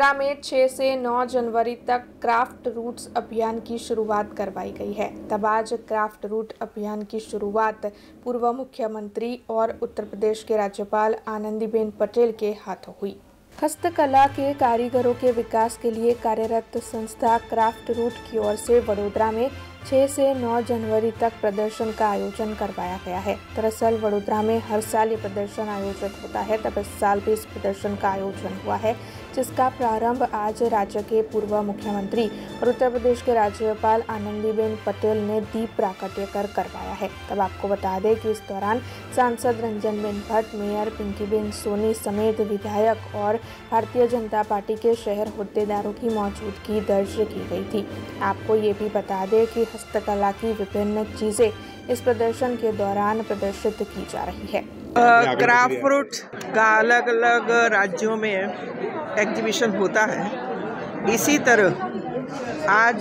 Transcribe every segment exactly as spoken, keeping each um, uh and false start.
वडोदरा में छह से नौ जनवरी तक क्राफ्ट रूट्स अभियान की शुरुआत करवाई गई है। तब आज क्राफ्ट रूट अभियान की शुरुआत पूर्व मुख्यमंत्री और उत्तर प्रदेश के राज्यपाल आनंदीबेन पटेल के हाथों हुई। हस्तकला के कारीगरों के विकास के लिए कार्यरत संस्था क्राफ्ट रूट की ओर से वडोदरा में छह से नौ जनवरी तक प्रदर्शन का आयोजन करवाया गया है। दरअसल वडोदरा में हर साल ये प्रदर्शन आयोजित होता है, तब इस साल भी इस प्रदर्शन का आयोजन हुआ है, जिसका प्रारंभ आज राज्य के पूर्व मुख्यमंत्री और उत्तर प्रदेश के राज्यपाल आनंदीबेन पटेल ने दीप प्राकट्य कर करवाया है। तब आपको बता दें कि इस दौरान सांसद रंजनबेन भट्ट, मेयर पिंकीबेन सोनी समेत विधायक और भारतीय जनता पार्टी के शहर होद्देदारों की मौजूदगी दर्ज की गई थी। आपको ये भी बता दें कि हस्तकला की विभिन्न चीजें इस प्रदर्शन के दौरान प्रदर्शित की जा रही है। क्राफ्ट रूट का अलग अलग राज्यों में एग्जीबिशन होता है। इसी तरह आज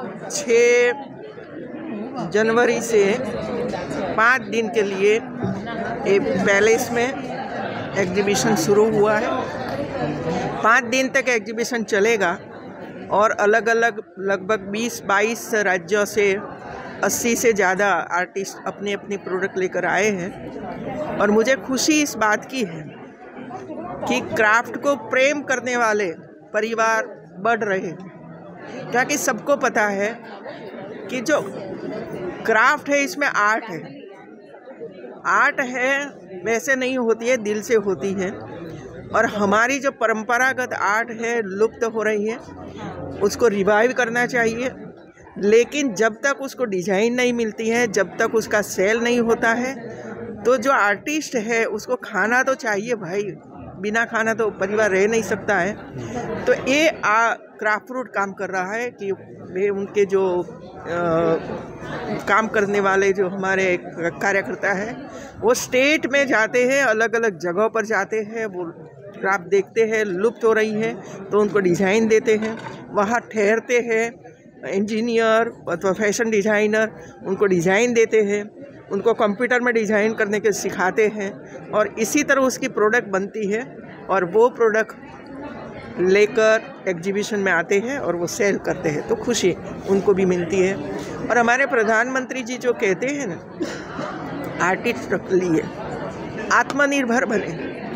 छह जनवरी से पाँच दिन के लिए एक पैलेस में एग्जीबिशन शुरू हुआ है। पाँच दिन तक एग्जीबिशन चलेगा और अलग अलग लगभग बीस बाईस राज्यों से अस्सी से ज़्यादा आर्टिस्ट अपने अपने प्रोडक्ट लेकर आए हैं। और मुझे खुशी इस बात की है कि क्राफ्ट को प्रेम करने वाले परिवार बढ़ रहे हैं, क्योंकि सबको पता है कि जो क्राफ्ट है इसमें आर्ट है। आर्ट है वैसे नहीं होती है, दिल से होती है। और हमारी जो परंपरागत आर्ट है लुप्त हो रही है, उसको रिवाइव करना चाहिए। लेकिन जब तक उसको डिज़ाइन नहीं मिलती है, जब तक उसका सेल नहीं होता है, तो जो आर्टिस्ट है उसको खाना तो चाहिए भाई, बिना खाना तो परिवार रह नहीं सकता है। तो ये आ क्राफ्ट रूट काम कर रहा है कि वे उनके जो आ, काम करने वाले जो हमारे कार्यकर्ता है वो स्टेट में जाते हैं, अलग अलग जगहों पर जाते हैं, वो क्राफ्ट देखते हैं, लुप्त हो रही है तो उनको डिज़ाइन देते हैं। वहाँ ठहरते हैं इंजीनियर अथवा फैशन डिज़ाइनर, उनको डिज़ाइन देते हैं, उनको कंप्यूटर में डिज़ाइन करने के सिखाते हैं और इसी तरह उसकी प्रोडक्ट बनती है और वो प्रोडक्ट लेकर एग्जीबिशन में आते हैं और वो सेल करते हैं। तो खुशी उनको भी मिलती है। और हमारे प्रधानमंत्री जी जो कहते हैं ना, आर्टिस्ट के लिए आत्मनिर्भर बने,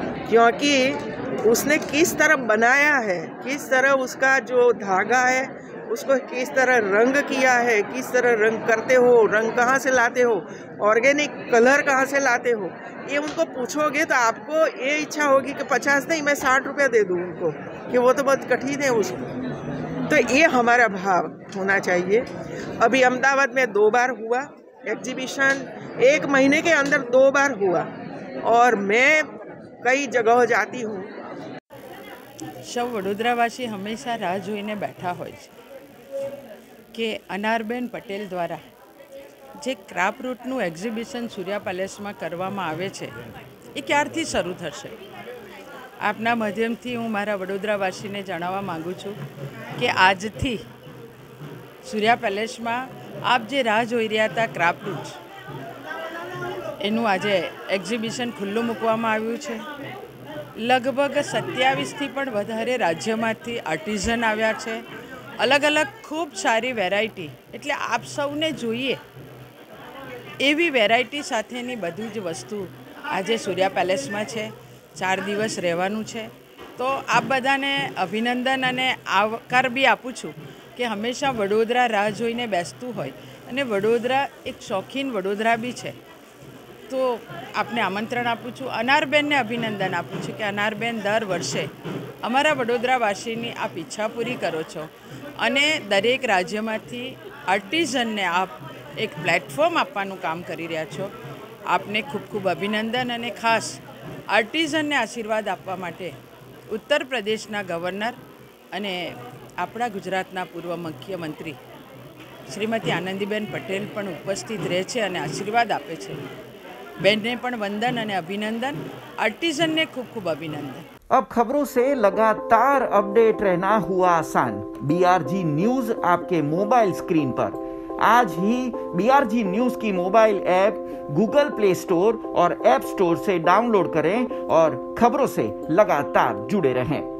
क्योंकि उसने किस तरह बनाया है, किस तरह उसका जो धागा है उसको किस तरह रंग किया है, किस तरह रंग करते हो, रंग कहाँ से लाते हो, ऑर्गेनिक कलर कहाँ से लाते हो, ये उनको पूछोगे तो आपको ये इच्छा होगी कि पचास नहीं मैं साठ रुपया दे दूँ उनको, कि वो तो बहुत कठिन है उसको। तो ये हमारा भाव होना चाहिए। अभी अहमदाबाद में दो बार हुआ एग्जीबिशन, एक महीने के अंदर दो बार हुआ और मैं कई जगह जाती हूँ। સૌ વડોદરાવાસી હંમેશા રાહ જોઈને બેઠા હોય છે કે અનારબેન પટેલ દ્વારા જે ક્રાફ્ટ રૂટનું એક્ઝિબિશન સૂર્યા પેલેસમાં કરવામાં આવે છે એ ક્યારથી શરૂ થશે? આપના માધ્યમથી હું મારા વડોદરાવાસીને જણાવવા માગું છું કે આજથી સૂર્યા પેલેસમાં આપ જે રાહ જોઈ રહ્યા હતા ક્રાફ્ટ રૂટ, એનું આજે એક્ઝિબિશન ખુલ્લું મૂકવામાં આવ્યું છે। लगभग सत्यावीस थी पण वधारे राज्यमांथी आर्टिजन आव्या छे, अलग अलग खूब सारी वेरायटी, एटले आप सौने जोईए एवी वेरायटी साथेनी बधी ज वस्तु आजे सूर्या पेलेसमां छे। चार दिवस रहेवानुं छे। तो आप बधाने अभिनंदन अने आवकार बी आपूं छुं कि हमेशा वडोदरा राह जोईने बेसतुं होय अने वडोदरा एक शौकीन वडोदरा बी छे। तो आपने आमंत्रण आपू छूँ, अनारबेन ने अभिनंदन आपू छूँ कि अनारबेन दर वर्षे अमरा वडोदरावासीनी आप इच्छा पूरी करो छो अने दरेक राज्यमांथी आर्टिजन ने आप एक प्लेटफॉर्म आपवानुं काम करी रह्या छो। आपने खूब खूब अभिनंदन अने खास आर्टिजन ने आशीर्वाद आपवा माटे उत्तर प्रदेशना गवर्नर अने आपणा गुजरातना पूर्व मुख्यमंत्री श्रीमती आनंदीबेन पटेल पण उपस्थित रहे छे अने आशीर्वाद आपे छे। बेन ने पण वंदन अने अभिनंदन, आर्टिजन ने खूब खूब अभिनंदन। अब खबरों से लगातार अपडेट रहना हुआ आसान। बीआरजी न्यूज आपके मोबाइल स्क्रीन पर आज ही बीआरजी न्यूज की mobile app Google Play Store और ऐप स्टोर से डाउनलोड करें और खबरों से लगातार जुड़े रहें।